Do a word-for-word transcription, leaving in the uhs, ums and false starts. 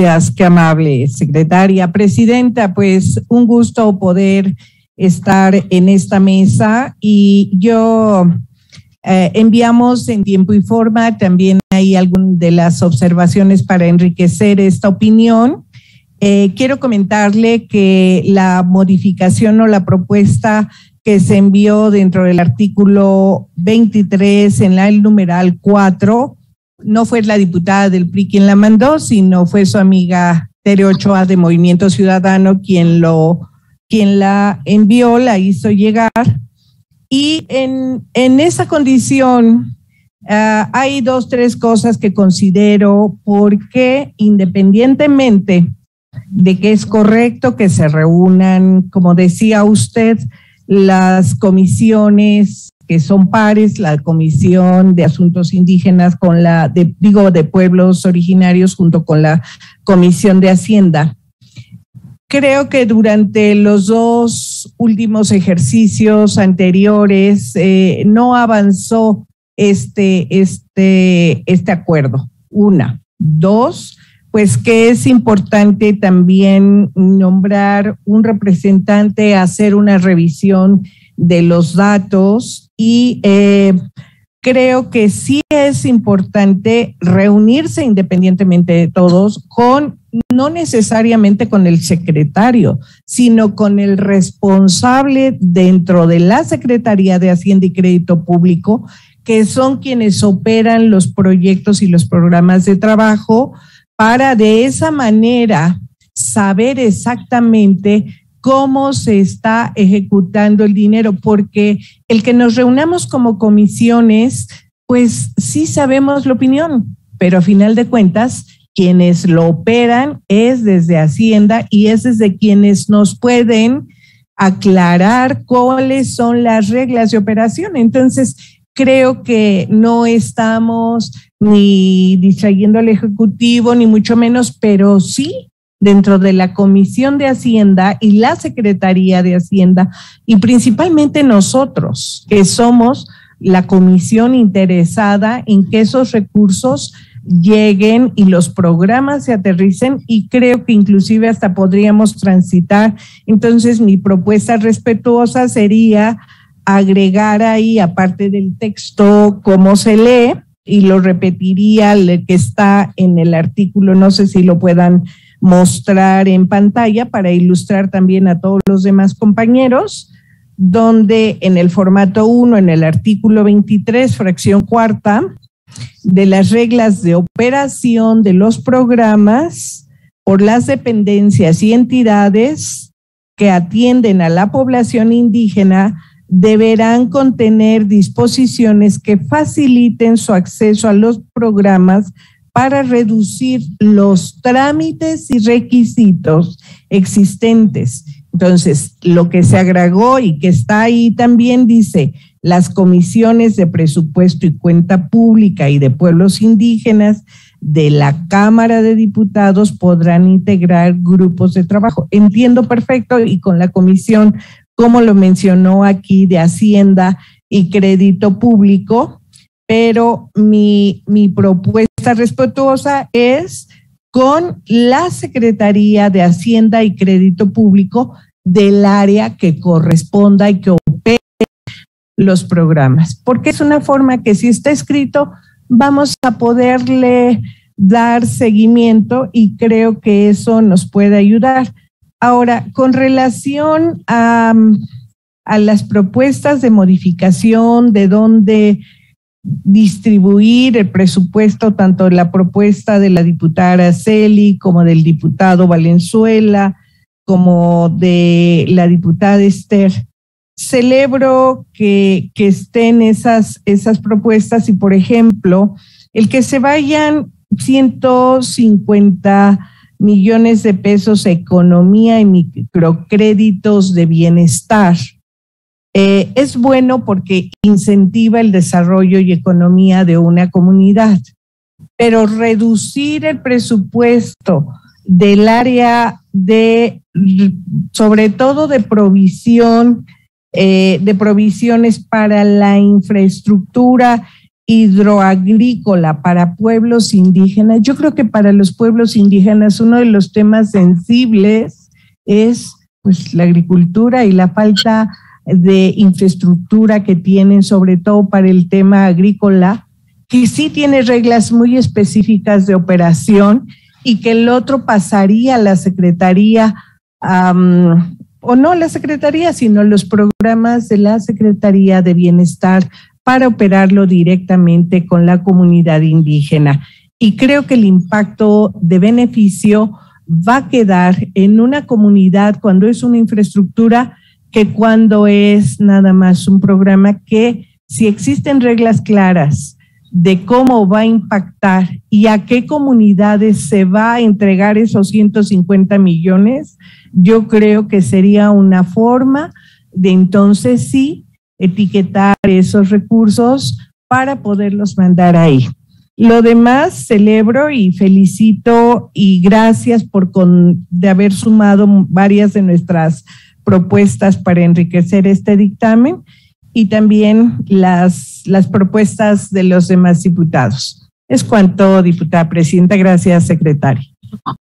Gracias, qué amable secretaria. Presidenta, pues un gusto poder estar en esta mesa y yo eh, enviamos en tiempo y forma, también hay algunas de las observaciones para enriquecer esta opinión. Eh, quiero comentarle que la modificación o la propuesta que se envió dentro del artículo veintitrés en la, el numeral cuatro, no fue la diputada del P R I quien la mandó, sino fue su amiga Tere Ochoa de Movimiento Ciudadano quien, lo, quien la envió, la hizo llegar. Y en, en esa condición uh, hay dos, tres cosas que considero porque independientemente de que es correcto que se reúnan, como decía usted, las comisiones que son pares, la Comisión de Asuntos Indígenas con la, de, digo, de Pueblos Originarios junto con la Comisión de Hacienda. Creo que durante los dos últimos ejercicios anteriores eh, no avanzó este, este, este acuerdo. Una. Dos, pues que es importante también nombrar un representante, hacer una revisión de los datos y eh, creo que sí es importante reunirse independientemente de todos con, no necesariamente con el secretario, sino con el responsable dentro de la Secretaría de Hacienda y Crédito Público, que son quienes operan los proyectos y los programas de trabajo, para de esa manera saber exactamente cómo se está ejecutando el dinero, porque el que nos reunamos como comisiones, pues sí sabemos la opinión, pero a final de cuentas, quienes lo operan es desde Hacienda y es desde quienes nos pueden aclarar cuáles son las reglas de operación. Entonces, creo que no estamos ni distrayendo al Ejecutivo, ni mucho menos, pero sí dentro de la Comisión de Hacienda y la Secretaría de Hacienda, y principalmente nosotros, que somos la comisión interesada en que esos recursos lleguen y los programas se aterricen, y creo que inclusive hasta podríamos transitar. Entonces, mi propuesta respetuosa sería agregar ahí, aparte del texto, cómo se lee, y lo repetiría el que está en el artículo, no sé si lo puedan mostrar en pantalla para ilustrar también a todos los demás compañeros, donde en el formato uno, en el artículo veintitrés, fracción cuarta, de las reglas de operación de los programas por las dependencias y entidades que atienden a la población indígena, deberán contener disposiciones que faciliten su acceso a los programas para reducir los trámites y requisitos existentes. Entonces, lo que se agregó y que está ahí también dice, las comisiones de presupuesto y cuenta pública y de pueblos indígenas de la Cámara de Diputados podrán integrar grupos de trabajo. Entiendo perfecto, y con la comisión, como lo mencionó aquí, de Hacienda y Crédito Público, pero mi, mi propuesta respetuosa es con la Secretaría de Hacienda y Crédito Público del área que corresponda y que opere los programas, porque es una forma que si está escrito vamos a poderle dar seguimiento y creo que eso nos puede ayudar. Ahora, con relación a, a las propuestas de modificación, de dónde distribuir el presupuesto, tanto la propuesta de la diputada Araceli como del diputado Valenzuela, como de la diputada Esther, celebro que, que estén esas, esas propuestas y, por ejemplo, el que se vayan ciento cincuenta millones de pesos a economía y microcréditos de bienestar. Eh, es bueno porque incentiva el desarrollo y economía de una comunidad, pero reducir el presupuesto del área de, sobre todo de provisión, eh, de provisiones para la infraestructura hidroagrícola para pueblos indígenas. Yo creo que para los pueblos indígenas uno de los temas sensibles es pues la agricultura y la falta de infraestructura que tienen, sobre todo para el tema agrícola, que sí tiene reglas muy específicas de operación y que el otro pasaría a la Secretaría, um, o no la Secretaría, sino los programas de la Secretaría de Bienestar para operarlo directamente con la comunidad indígena. Y creo que el impacto de beneficio va a quedar en una comunidad cuando es una infraestructura que cuando es nada más un programa que, si existen reglas claras de cómo va a impactar y a qué comunidades se va a entregar esos ciento cincuenta millones, yo creo que sería una forma de entonces sí etiquetar esos recursos para poderlos mandar ahí. Lo demás, celebro y felicito y gracias por con, de haber sumado varias de nuestras propuestas para enriquecer este dictamen y también las, las propuestas de los demás diputados. Es cuanto, diputada presidenta. Gracias, secretaria.